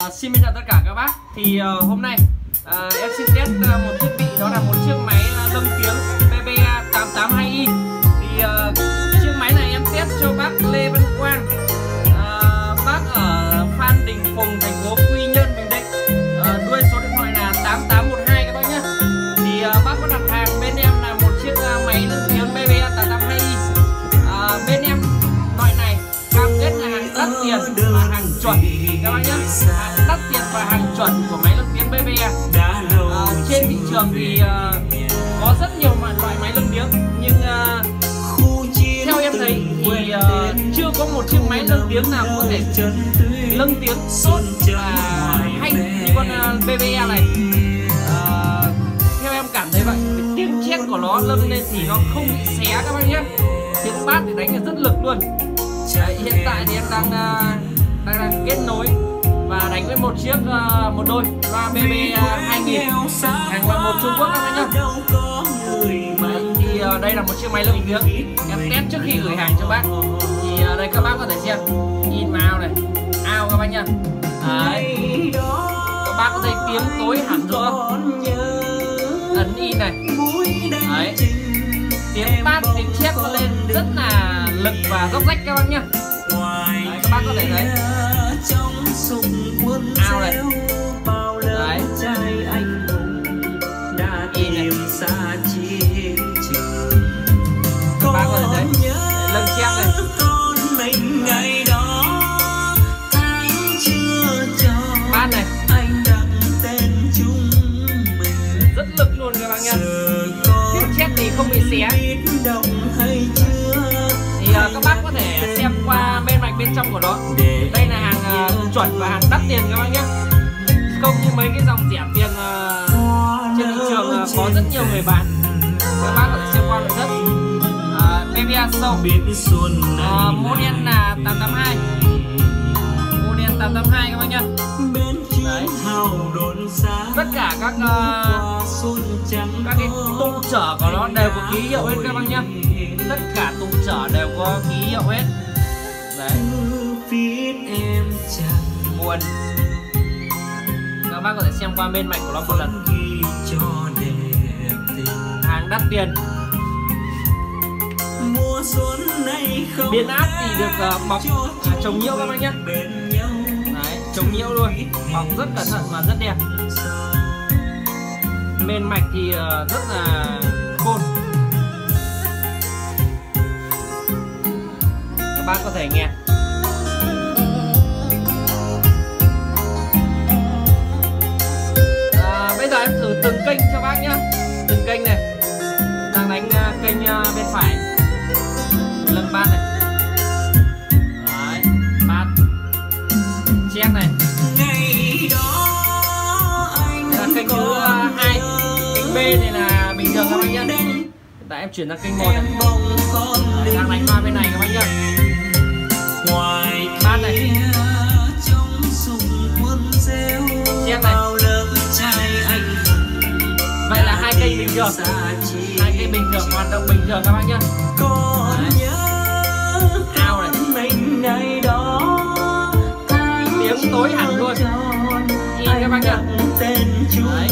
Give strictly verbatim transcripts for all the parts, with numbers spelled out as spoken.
À, xin chào tất cả các bác. Thì uh, hôm nay uh, em xin test uh, một thiết bị, đó là một chiếc máy uh, nâng tiếng B B A tám tám hai i. Thì uh, chiếc máy này em test cho bác Lê Văn Quang, uh, bác ở Phan Đình Phùng, thành phố Quy Nhơn, Bình Định. Uh, đuôi số điện thoại là tám tám một hai các bác nhé. Thì uh, bác có đặt hàng bên em là một chiếc uh, máy nâng tiếng B B A tám tám hai i. Uh, bên em loại này cam kết là hàng đắt tiền và hàng chuẩn các bác nhé, hàng đắt tiền và hàng chuẩn của máy nâng tiếng B B A. À, trên thị trường thì uh, có rất nhiều loại máy nâng tiếng, nhưng uh, theo em thấy thì uh, chưa có một chiếc máy nâng tiếng nào có thể nâng tiếng tốt và hay như con uh, B B A này. Uh, theo em cảm thấy vậy, tiếng chét của nó nâng lên thì nó không bị xé các bác nhé, tiếng bass thì đánh là rất lực luôn. Đấy, hiện tại thì em đang uh, đang, đang kết nối và đánh với một chiếc uh, một đôi loa B B A hai nghìn hàng loại một Trung Quốc các bác nhá. Đấy, thì uh, đây là một chiếc máy nâng tiếng em test trước khi gửi hàng cho bác. Thì uh, đây các bác có thể xem in vào này, ao các bác nhá. Đấy, các bác có thấy tiếng tối hẳn rồi không? Ấn in này. Đấy, tiếng bass, tiếng chép nó lên rất là lực và dốc rách các bác nhá. Đấy, các bác có thể thấy ao này. Đấy, in này. Các bác có thể thấy lưng chép này. Bass này rất lực luôn các bác nhá, tiếng chép thì không bị xé. Thì uh, các bác có thể xem qua bên mạch bên trong của nó. Đây là hàng uh, chuẩn và hàng đắt tiền các bác nhé, không như mấy cái dòng rẻ tiền uh, trên thị trường uh, có rất nhiều người bán. Các bác có thể xem qua nội thất. uh, B B A Show uh, model là tám tám hai, model tám tám hai các bác nhé. Đấy, tất cả các uh, các cái tung trở của nó đều có ký hiệu hết các bác nhé, tất cả tung trở đều có ký hiệu hết. Đấy, buồn các bác có thể xem qua bên mạch của nó một lần. Hàng đắt tiền. Biến áp thì được uh, bọc uh, chống nhiễu các bác nhé. Đấy, chống nhiễu luôn, bọc rất cẩn thận và rất đẹp. Bên mạch thì uh, rất là khôn. Các bác có thể nghe. À, bây giờ em thử từng kênh cho bác nhá. Từng kênh này. Đang đánh uh, kênh uh, bên phải, lưng bass này. Đấy, bass, check này. Đây là kênh thứ uh, hai. Kênh B này là bình thường các bác nhá. Hiện tại em chuyển sang kênh một này. Đấy, đang đánh qua bên này các bác nhá. Bass này, check này. Vậy là hai kênh bình thường, hai kênh bình thường hoạt động bình thường các bác nhá. Ao này, tiếng tối hẳn luôn, in các bác nhá. Đấy.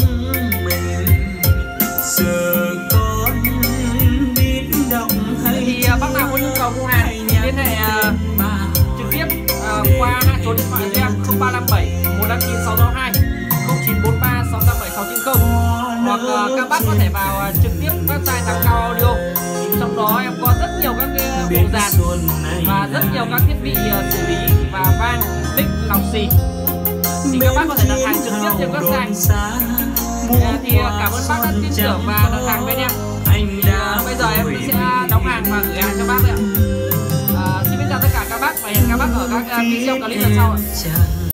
Thì uh, bác nào có nhu cầu mua hàng thì liên hệ uh, trực tiếp uh, qua hai số điện thoại của em không ba năm bảy một năm chín sáu sáu hai, không chín bốn ba sáu tám bảy sáu chín không, hoặc uh, các bác có thể vào uh, trực tiếp website Thắng Cao Audio. Trong đó em có rất nhiều các cái bộ dàn và rất nhiều các thiết bị uh, xử lý và vang, mic, lọc xì. Thì các bác có thể đặt hàng trực tiếp trên website. Uh, thì uh, cảm ơn bác đã tin tưởng và đặt hàng bên em. Uh, bây giờ em sẽ đóng hàng và gửi hàng cho bác đấy ạ. Uh, xin chào tất cả các bác và hẹn các bác ở các uh, video clip lần sau ạ.